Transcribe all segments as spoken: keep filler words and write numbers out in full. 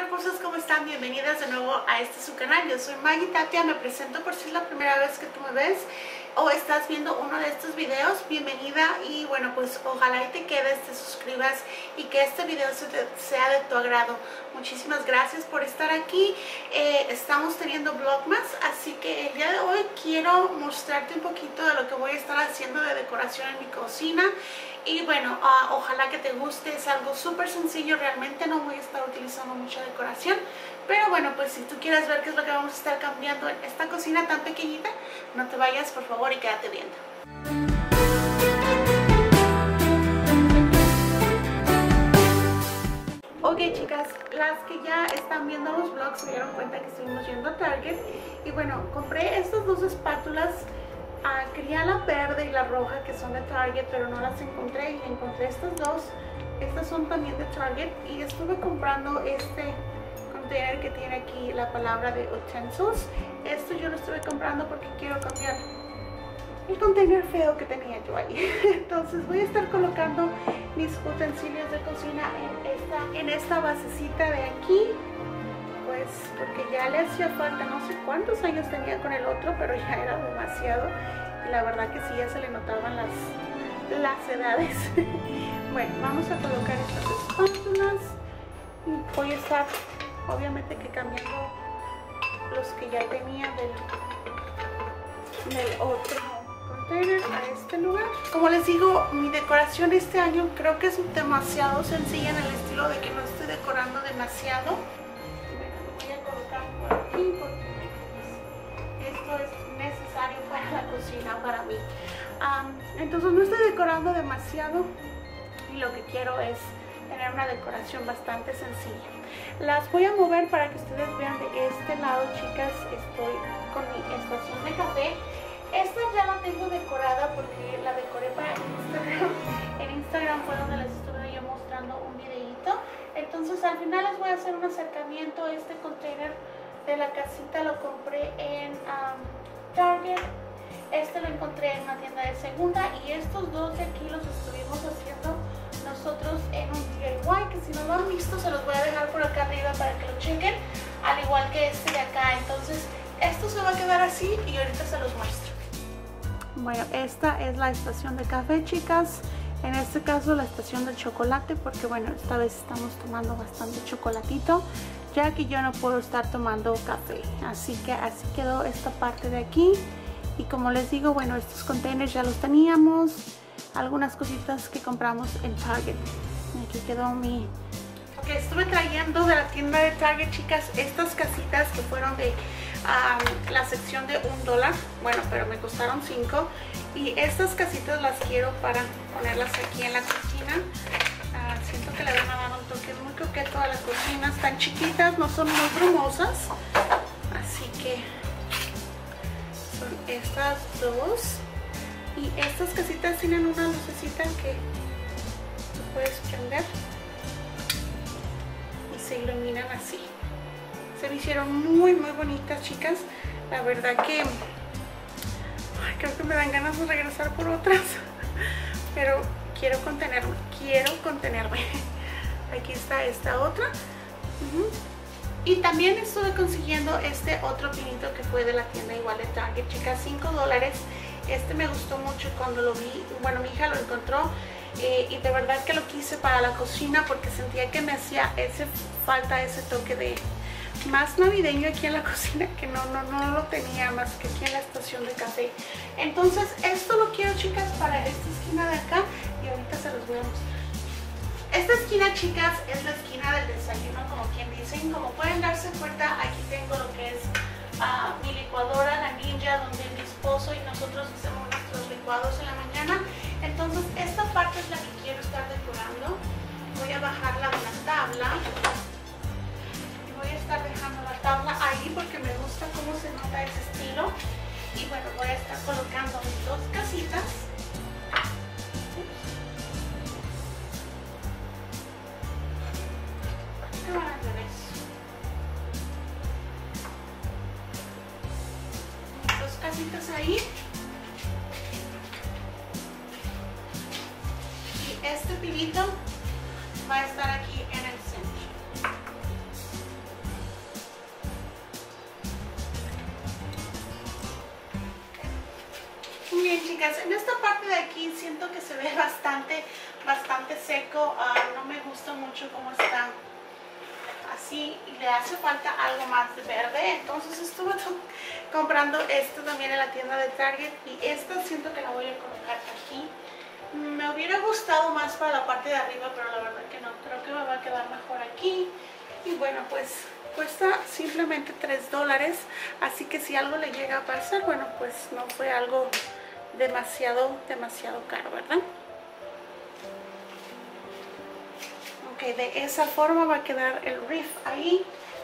hermosas, ¿cómo están? Bienvenidas de nuevo a este su canal. Yo soy Maggie Tapia, me presento por si es la primera vez que tú me ves o estás viendo uno de estos videos. Bienvenida y bueno, pues ojalá y te quedes, te suscribas y que este video sea de tu agrado. Muchísimas gracias por estar aquí. Eh, estamos teniendo vlogmas, así que el día de hoy quiero mostrarte un poquito de lo que voy a estar haciendo de decoración en mi cocina. Y bueno, uh, ojalá que te guste, es algo súper sencillo, realmente no voy a estar utilizando mucha decoración, pero bueno, pues si tú quieres ver qué es lo que vamos a estar cambiando en esta cocina tan pequeñita, no te vayas por favor y quédate viendo. Ok chicas, las que ya están viendo los vlogs se dieron cuenta que estuvimos yendo a Target y bueno, compré estas dos espátulas. Ah, quería la verde y la roja que son de Target, pero no las encontré y encontré estas dos. Estas son también de Target y estuve comprando este container que tiene aquí la palabra de utensils. Esto yo lo estuve comprando porque quiero cambiar el container feo que tenía yo ahí. Entonces voy a estar colocando mis utensilios de cocina en esta, en esta basecita de aquí. Pues porque ya le hacía falta, no sé cuántos años tenía con el otro, pero ya era demasiado y la verdad que sí, ya se le notaban las, las edades. Bueno, vamos a colocar estas espátulas y voy a estar obviamente que cambiando los que ya tenía del, del otro container a este lugar. Como les digo, mi decoración este año creo que es demasiado sencilla en el estilo de que no estoy decorando demasiado. Por aquí porque pues, esto es necesario para la cocina, para mí. Um, entonces no estoy decorando demasiado y lo que quiero es tener una decoración bastante sencilla. Las voy a mover para que ustedes vean de este lado, chicas. Estoy con mi estación de café. Esta ya la tengo decorada porque la decoré para Instagram. En Instagram fue donde les estuve yo mostrando un videito. Entonces al final les voy a hacer un acercamiento. Este container de la casita lo compré en um, Target. Este lo encontré en una tienda de segunda. Y estos dos de aquí los estuvimos haciendo nosotros en un D I Y, que si no lo han visto se los voy a dejar por acá arriba para que lo chequen, al igual que este de acá. Entonces esto se va a quedar así y ahorita se los muestro. Bueno, esta es la estación de café, chicas. En este caso la estación de chocolate, porque bueno, esta vez estamos tomando bastante chocolatito, ya que yo no puedo estar tomando café. Así que así quedó esta parte de aquí. Y como les digo, bueno, estos containers ya los teníamos. Algunas cositas que compramos en Target. Aquí quedó mi... Ok, estuve trayendo de la tienda de Target, chicas, estas casitas que fueron de um, la sección de un dólar. Bueno, pero me costaron cinco. Y estas casitas las quiero para ponerlas aquí en la cocina. Uh, siento que le van a dar un toque muy coqueto a la cocina. Están chiquitas, no son muy brumosas. Así que son estas dos. Y estas casitas tienen una lucecita que tú puedes prender y se iluminan así. Se me hicieron muy muy bonitas, chicas. La verdad que ay, creo que me dan ganas de regresar por otras, pero quiero contenerme, quiero contenerme. Aquí está esta otra. Uh-huh. Y también estuve consiguiendo este otro pinito que fue de la tienda igual de Target, chicas, cinco dólares. Este me gustó mucho cuando lo vi, bueno, mi hija lo encontró eh, y de verdad que lo quise para la cocina porque sentía que me hacía ese, falta ese toque de más navideño aquí en la cocina, que no, no, no lo tenía más que aquí en la estación de café. Entonces esto lo quiero, chicas, para esta esquina de acá y ahorita se los voy a mostrar. Esta esquina, chicas, es la esquina del desayuno, como quien dicen. Como pueden darse cuenta, aquí tengo lo que es Uh, mi licuadora, la Ninja, donde mi esposo y nosotros hacemos nuestros licuados en la mañana. Entonces esta parte es la que quiero estar decorando. Voy a bajarla de la tabla y voy a estar dejando la tabla ahí porque me gusta cómo se nota ese estilo. Y bueno, voy a estar colocando mis dos casitas. ¿Qué van a ver eso? Casitas ahí y este pilito va a estar aquí en el centro. chicas, en esta parte de aquí siento que se ve bastante, bastante seco. Uh, no me gusta mucho cómo está así y le hace falta algo más de verde. Entonces estuve comprando esto también en la tienda de Target y esta siento que la voy a colocar aquí. Me hubiera gustado más para la parte de arriba, pero la verdad que no, creo que me va a quedar mejor aquí. Y bueno, pues cuesta simplemente tres dólares, así que si algo le llega a pasar, bueno, pues no fue algo demasiado, demasiado caro, ¿verdad? Ok, de esa forma va a quedar el riff ahí.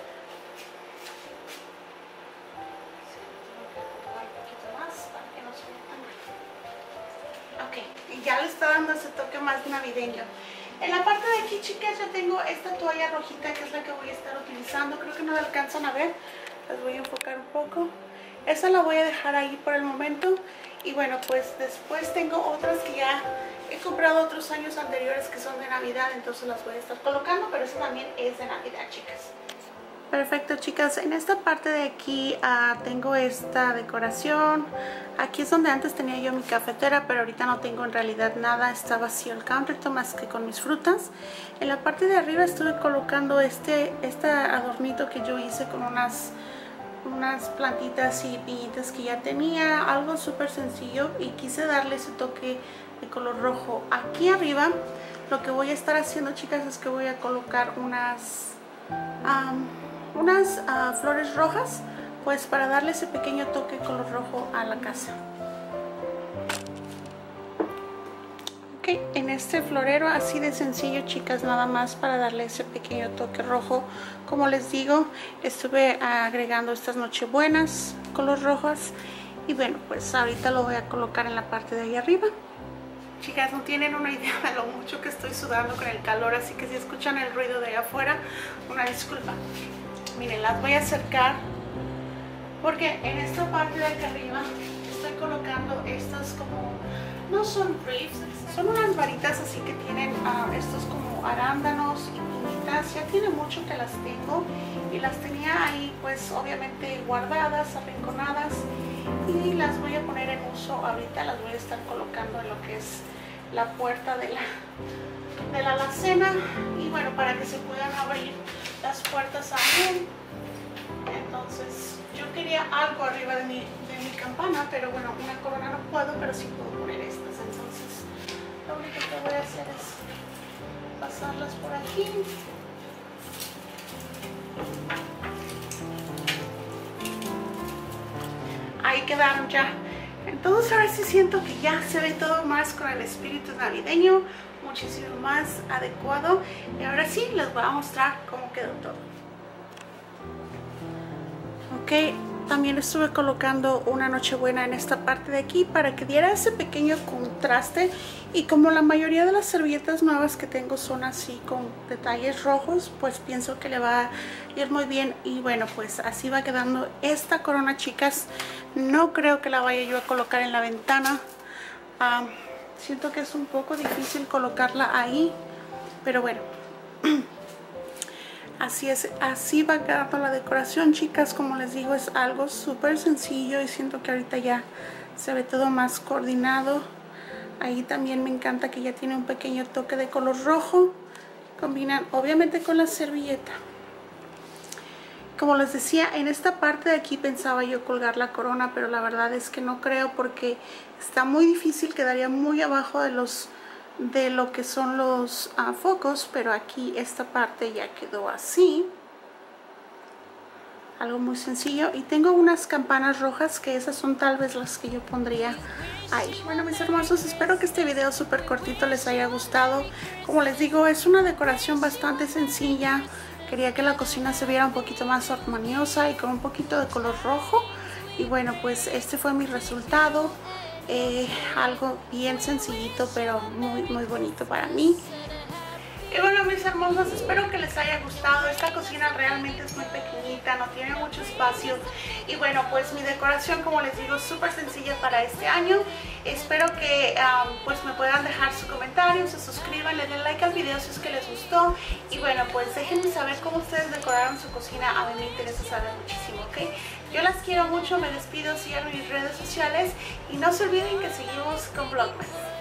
Ok, y ya le está dando ese toque más navideño. En la parte de aquí, chicas, yo tengo esta toalla rojita que es la que voy a estar utilizando. Creo que no la alcanzan a ver, las voy a enfocar un poco. Esa la voy a dejar ahí por el momento. Y bueno, pues después tengo otras que ya he comprado otros años anteriores que son de Navidad, entonces las voy a estar colocando, pero esa también es de Navidad, chicas. Perfecto, chicas, en esta parte de aquí uh, tengo esta decoración. Aquí es donde antes tenía yo mi cafetera, pero ahorita no tengo en realidad nada, está vacío el countertop más que con mis frutas. En la parte de arriba estuve colocando este, este adornito que yo hice con unas, unas plantitas y piñitas que ya tenía, algo súper sencillo, y quise darle ese toque de color rojo. Aquí arriba lo que voy a estar haciendo, chicas, es que voy a colocar unas... Um, unas uh, flores rojas, pues para darle ese pequeño toque color rojo a la casa. Ok, en este florero así de sencillo, chicas, nada más para darle ese pequeño toque rojo. Como les digo, estuve agregando estas nochebuenas color rojas y bueno, pues ahorita lo voy a colocar en la parte de ahí arriba. Chicas, no tienen una idea de lo mucho que estoy sudando con el calor, así que si escuchan el ruido de allá afuera, una disculpa. Miren, las voy a acercar porque en esta parte de acá arriba estoy colocando estas como, no son briefs, son unas varitas así que tienen uh, estos como arándanos y piñitas. Ya tiene mucho que las tengo y las tenía ahí pues obviamente guardadas, arrinconadas, y las voy a poner en uso ahorita. Las voy a estar colocando en lo que es la puerta de la, de la alacena, y bueno, para que se puedan abrir las puertas también. Entonces yo quería algo arriba de mi, de mi campana, pero bueno, una corona no puedo, pero sí puedo poner estas. Entonces lo único que voy a hacer es pasarlas por aquí. Ahí quedaron ya. Entonces ahora sí siento que ya se ve todo más con el espíritu navideño, muchísimo más adecuado. Y ahora sí les voy a mostrar cómo quedó todo. Ok, también estuve colocando una nochebuena en esta parte de aquí para que diera ese pequeño contraste. Y como la mayoría de las servilletas nuevas que tengo son así con detalles rojos, pues pienso que le va a ir muy bien. Y bueno, pues así va quedando esta corona, chicas. No creo que la vaya yo a colocar en la ventana. Um, siento que es un poco difícil colocarla ahí, pero bueno. Así es, así va quedando la decoración, chicas. Como les digo, es algo súper sencillo y siento que ahorita ya se ve todo más coordinado. Ahí también me encanta que ya tiene un pequeño toque de color rojo. Combinan obviamente con la servilleta. Como les decía, en esta parte de aquí pensaba yo colgar la corona, pero la verdad es que no creo porque está muy difícil, quedaría muy abajo de los de lo que son los uh, focos, pero aquí esta parte ya quedó así, algo muy sencillo. Y tengo unas campanas rojas que esas son tal vez las que yo pondría ahí. Bueno, mis hermosos, espero que este video súper cortito les haya gustado. Como les digo, es una decoración bastante sencilla. Quería que la cocina se viera un poquito más armoniosa y con un poquito de color rojo. Y bueno, pues este fue mi resultado. Eh, algo bien sencillito, pero muy muy bonito para mí. Y bueno, mis hermosos, espero que les haya gustado. Esta cocina realmente es muy pequeñita, no tiene mucho espacio. Y bueno, pues mi decoración, como les digo, es súper sencilla para este año. Espero que um, pues me puedan dejar sus comentarios, se suscriban, le den like al video si es que les gustó. Y bueno, pues déjenme saber cómo ustedes decoraron decoran su cocina, a mí me interesa saber muchísimo, ¿ok? Yo las quiero mucho, me despido, sigan mis redes sociales y no se olviden que seguimos con Vlogmas.